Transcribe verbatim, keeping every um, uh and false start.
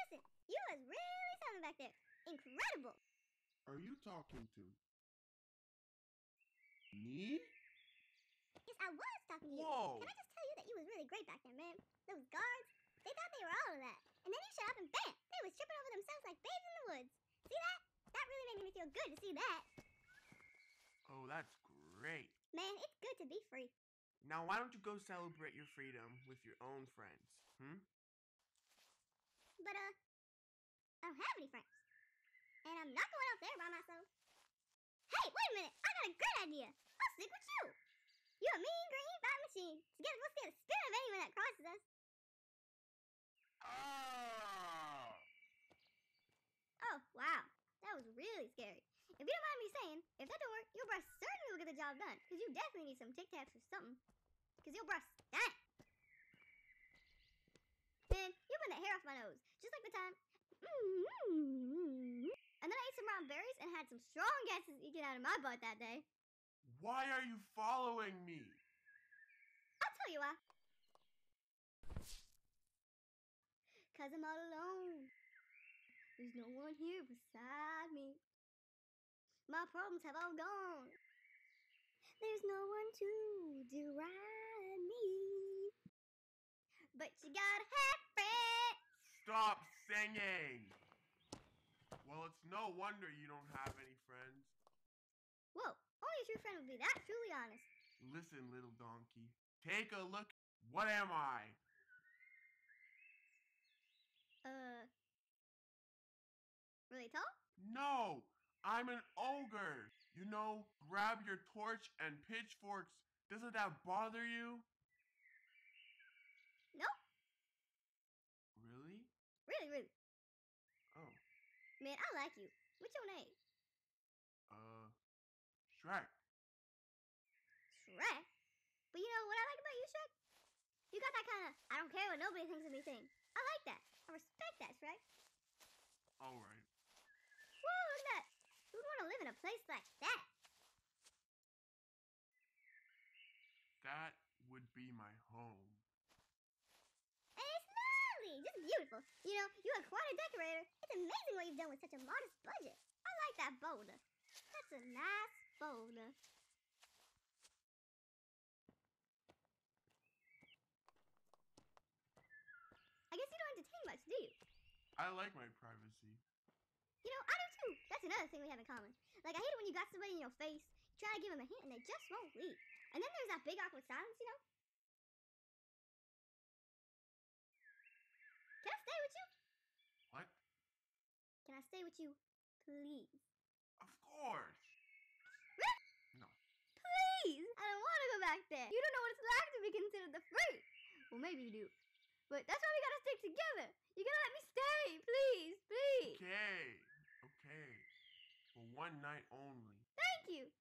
listen, you was really something back there. Incredible. Are you talking to me? Yes, I was talking to you. Whoa. Can I just tell you that you was really great back there, man? Those guards, they thought they were all of that. And then you shut up and bam, they was tripping over themselves like babes in the woods. See that? That really made me feel good to see that. Oh, that's great. Man, it's good to be free. Now, why don't you go celebrate your freedom with your own friends, hmm? But, uh, I don't have any friends. And I'm not going out there by myself. Hey, wait a minute. I got a great idea. I'll stick with you. You're a mean green fire machine. Together, we'll scare the spirit of anyone that crosses us. Ah! Oh, wow. That was really scary. If you don't mind me saying, if that don't work, your brush certainly will get the job done. Because you definitely need some Tic Tacs or something. Because your brush stank. Man, you put that hair off my nose. Just like the time. Mm-hmm. And then I ate some brown berries and had some strong gases eking out of my butt that day. Why are you following me? I'll tell you why. Cause I'm all alone. There's no one here beside me. My problems have all gone. There's no one to deride me. But you gotta have friends. Stop singing! Well, it's no wonder you don't have any friends. Whoa, only a true friend would be that truly honest. Listen, little donkey. Take a look. What am I? Uh, really tall? No! I'm an ogre! You know, grab your torch and pitchforks. Doesn't that bother you? Nope. Really? Really, really. Oh. Man, I like you. What's your name? Uh, Shrek. Shrek? But you know what I like about you, Shrek? You got that kind of, I don't care what nobody thinks of me thing. I like that. I respect that, Shrek. Alright. Whoa, look at that. Who'd want to live in a place like that? That would be my home. And it's lovely, just beautiful. You know, you're quite a decorator. It's amazing what you've done with such a modest budget. I like that boulder. That's a nice boulder. I guess you don't entertain much, do you? I like my privacy. You know, I do too. That's another thing we have in common. Like, I hate it when you got somebody in your face, you try to give them a hint, and they just won't leave. And then there's that big awkward silence, you know? Can I stay with you? What? Can I stay with you, please? Of course. No. Please! I don't want to go back there. You don't know what it's like to be considered the freak. Well, maybe you do. But that's why we gotta stick together. You gotta let me stay, please, please. Okay. Okay. For one night only. Thank you.